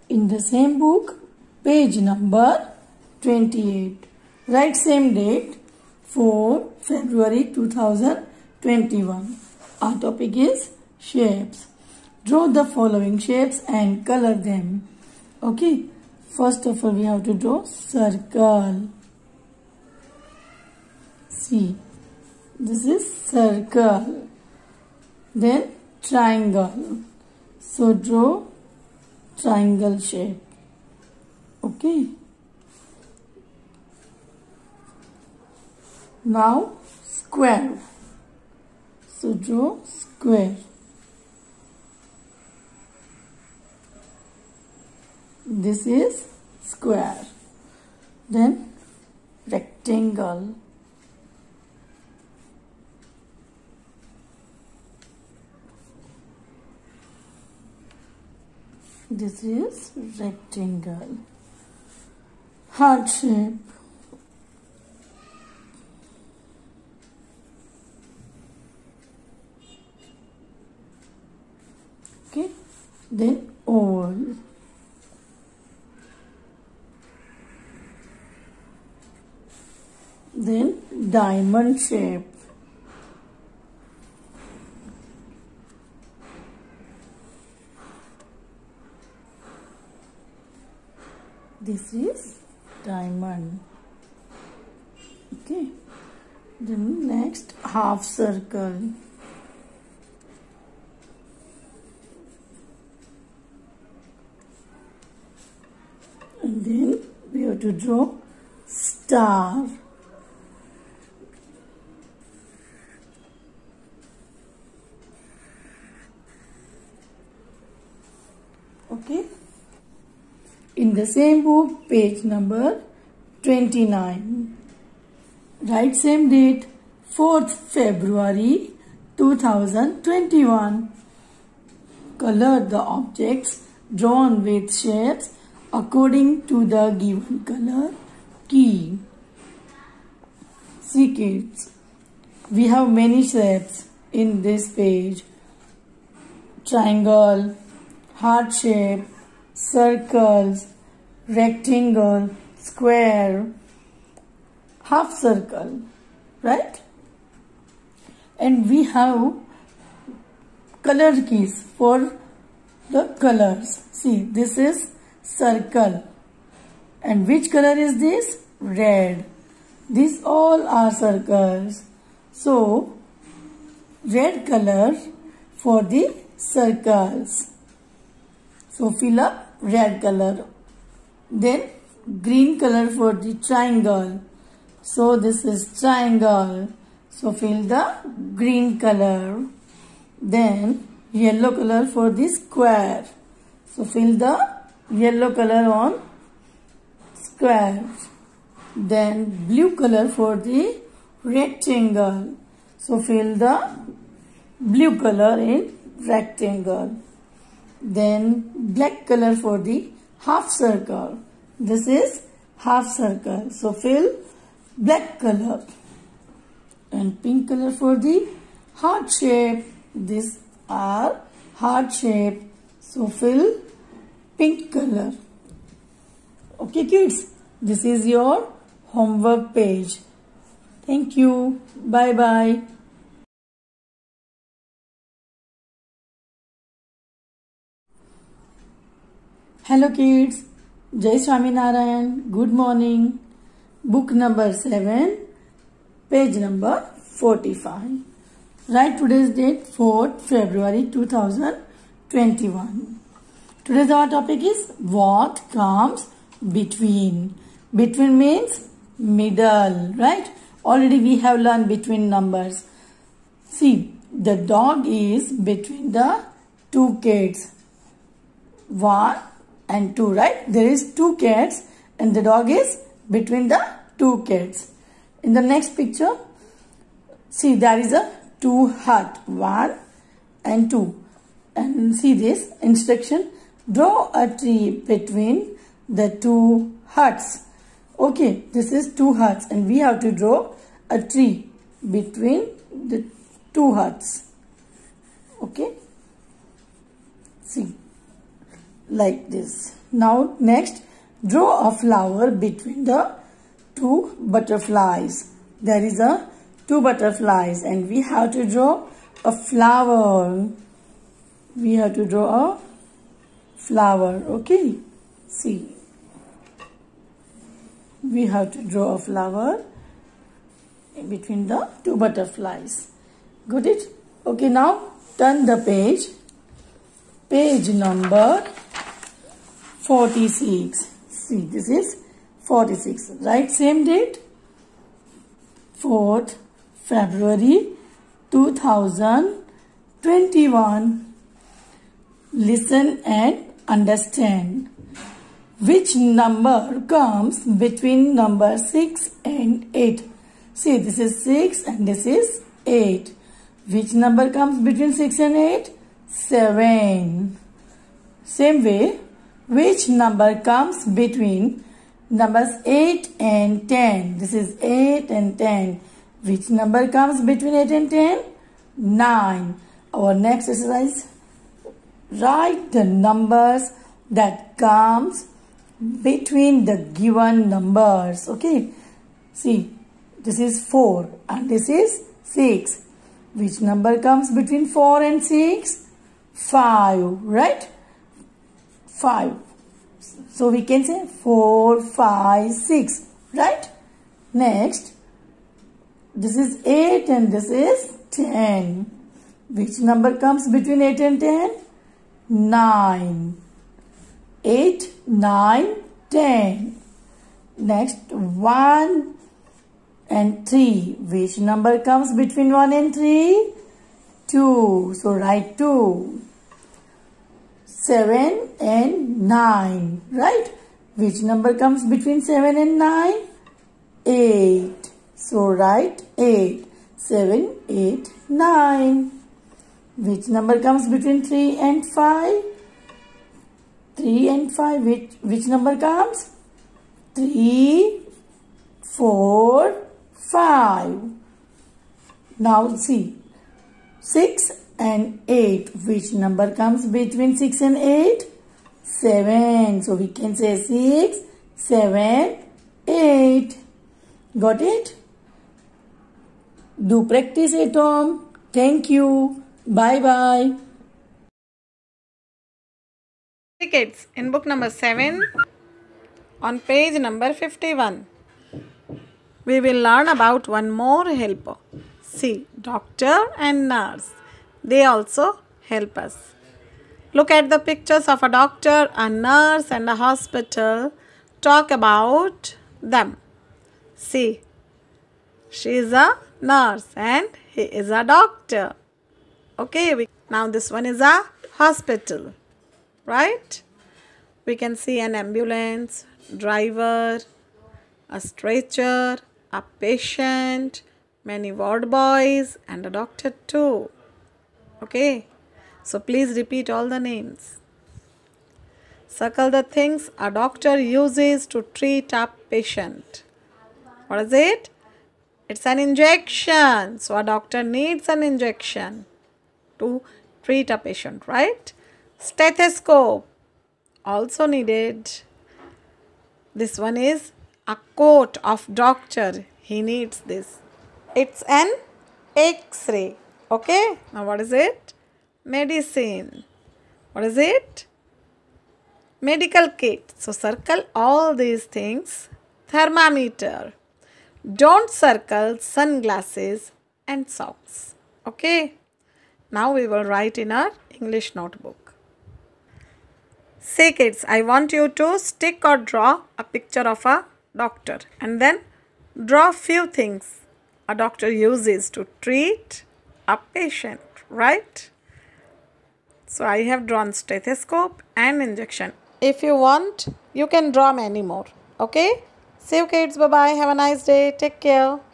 In the same book, page number 28. Write same date, 4 February 2021. Our topic is shapes. Draw the following shapes and color them. Okay. First of all, we have to draw circle. See, this is circle. Then triangle. So draw triangle shape. Okay. Now square. So draw square. This is square. Then rectangle. This is rectangle. Heart shape. Okay. Then oval. Then diamond shape. This is diamond. Okay. Then next half circle. And then we have to draw star. Okay. In the same book, page number 29. Write same date, 4th February 2021. Color the objects drawn with shapes according to the given color key. See kids, we have many shapes in this page. Triangle, heart shape, circles, rectangle, square, half circle, right? And we have color keys for the colors. See, this is circle. And which color is this? Red. These all are circles. So, red color for the circles. So, fill up red color. Then, green color for the triangle. So, this is triangle. So, fill the green color. Then, yellow color for the square. So, fill the yellow color on square. Then, blue color for the rectangle. So, fill the blue color in rectangle. Then, black color for the half circle. This is half circle. So, fill black color. And pink color for the heart shape. These are heart shape. So, fill pink color. Okay kids, this is your homework page. Thank you. Bye bye. Hello kids, Jai Swaminarayan, good morning. Book number 7, page number 45. Write today's date, 4th February 2021. Today's our topic is what comes between. Between means middle, right? Already we have learned between numbers. See, the dog is between the two cats. 1 and 2, right? There is 2 cats and the dog is between the 2 cats. In the next picture, see there is a 2 hut, 1 and 2. And see this instruction, draw a tree between the 2 huts. Okay, this is 2 huts and we have to draw a tree between the 2 huts. Okay, see. like this. Now next, draw a flower between the two butterflies. There is a two butterflies and we have to draw a flower. We have to draw a flower. Okay, see, we have to draw a flower in between the two butterflies. Got it? Okay, now turn the page. Page number 46. See, this is 46. Write same date. 4th February 2021. Listen and understand. Which number comes between number 6 and 8? See, this is 6 and this is 8. Which number comes between 6 and 8? 7. Same way, which number comes between numbers 8 and 10? This is 8 and 10. Which number comes between 8 and 10? 9. Our next exercise, write the numbers that comes between the given numbers. Okay, see, this is 4 and this is 6. Which number comes between 4 and 6? 5, right? 5. So we can say 4, 5, 6, right? Next, this is 8 and this is 10. Which number comes between 8 and 10? 9. 8, 9, 10. Next, 1 and 3. Which number comes between 1 and 3? 2. So write 2. 7 and 9. Right? Which number comes between 7 and 9? 8. So write 8. 7, 8, 9. Which number comes between 3 and 5? 3 and 5. Which number comes? 3, 4, 5. Now see, 6 and 8. Which number comes between 6 and 8? 7. So we can say 6, 7, 8. Got it? Do practice at home. Thank you. Bye-bye. Kids, in book number 7, on page number 51, we will learn about one more helper. See, doctor and nurse. They also help us. Look at the pictures of a doctor, a nurse and a hospital. Talk about them. See, she is a nurse and he is a doctor. Okay, now this one is a hospital. Right? We can see an ambulance, driver, a stretcher, a patient, many ward boys and a doctor too. Okay, so please repeat all the names. Circle the things a doctor uses to treat a patient. What is it? It's an injection. So a doctor needs an injection to treat a patient, right? Stethoscope also needed. This one is a coat of doctor. He needs this. It's an X-ray. Okay. Now what is it? Medicine. What is it? Medical kit. So circle all these things. Thermometer. Don't circle sunglasses and socks. Okay. Now we will write in our English notebook. Say kids, I want you to stick or draw a picture of a doctor and then draw few things a doctor uses to treat a patient, right? So I have drawn stethoscope and injection. If you want, you can draw many more. Okay? See you kids. Bye-bye. Have a nice day. Take care.